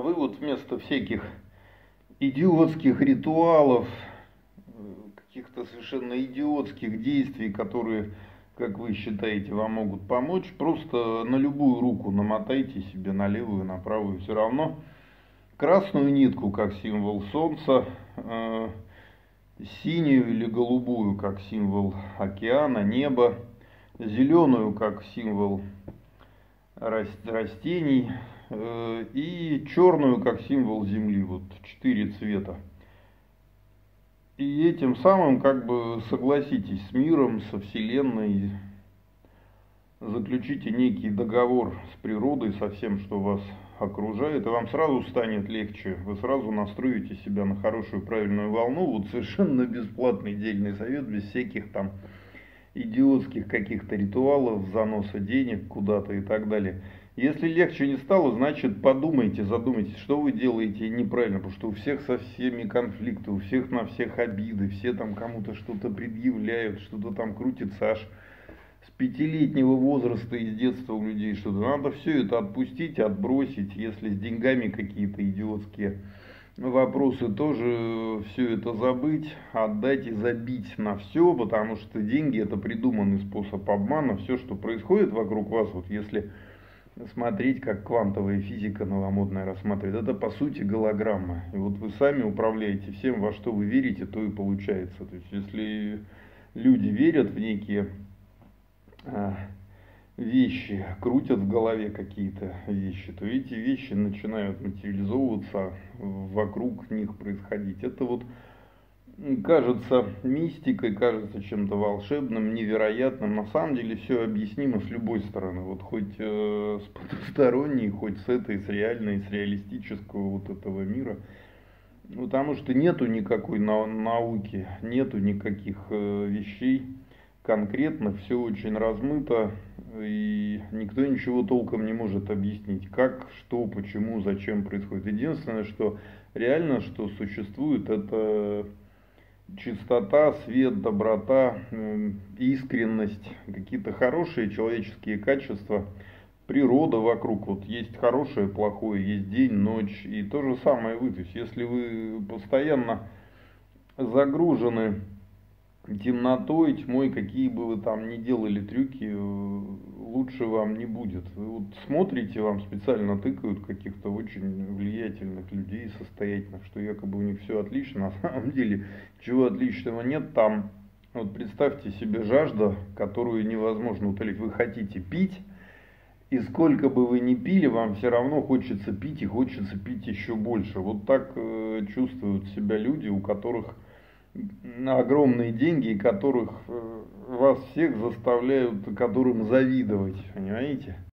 вы вот вместо всяких идиотских ритуалов, каких-то совершенно идиотских действий, которые, как вы считаете, вам могут помочь, просто на любую руку намотайте себе, на левую, на правую, все равно красную нитку, как символ солнца, синюю или голубую, как символ океана, неба, зеленую, как символ растений, и черную, как символ земли. Вот 4 цвета. И этим самым как бы согласитесь с миром, со Вселенной, заключите некий договор с природой, со всем, что вас окружает, и вам сразу станет легче. Вы сразу настроите себя на хорошую, правильную волну. Вот совершенно бесплатный дельный совет, без всяких там идиотских каких-то ритуалов, заноса денег куда-то и так далее. Если легче не стало, значит подумайте, задумайтесь, что вы делаете неправильно, потому что у всех со всеми конфликты, у всех на всех обиды, все там кому-то что-то предъявляют, что-то там крутится аж с 5-летнего возраста, из детства у людей что-то. Надо все это отпустить, отбросить, если с деньгами какие-то идиотские вопросы, тоже все это забыть, отдать и забить на все, потому что деньги это придуманный способ обмана. Все, что происходит вокруг вас, вот если смотреть, как квантовая физика новомодная рассматривает, это по сути голограмма. И вот вы сами управляете всем, во что вы верите, то и получается. То есть если люди верят в некие вещи, крутят в голове какие-то вещи, то эти вещи начинают материализовываться, вокруг них происходить. Это вот кажется мистикой, кажется чем-то волшебным, невероятным. На самом деле все объяснимо с любой стороны. Вот хоть с потусторонней, хоть с этой, с реальной, с реалистического вот этого мира. Потому что нету никакой науки, нету никаких вещей конкретных, все очень размыто, и никто ничего толком не может объяснить, как, что, почему, зачем происходит. Единственное, что реально, что существует, это чистота, свет, доброта, искренность, какие-то хорошие человеческие качества, природа вокруг. Вот есть хорошее, плохое, есть день, ночь, и то же самое вы. То есть если вы постоянно загружены темнотой, тьмой, какие бы вы там ни делали трюки, лучше вам не будет. Вы вот смотрите, вам специально тыкают каких-то очень влиятельных людей, состоятельных, что якобы у них все отлично, на самом деле чего отличного нет там. Вот представьте себе жажда, которую невозможно утолить. Вы хотите пить, и сколько бы вы ни пили, вам все равно хочется пить, и хочется пить еще больше. Вот так чувствуют себя люди, у которых огромные деньги, и которых вас всех заставляют, которым завидовать, понимаете?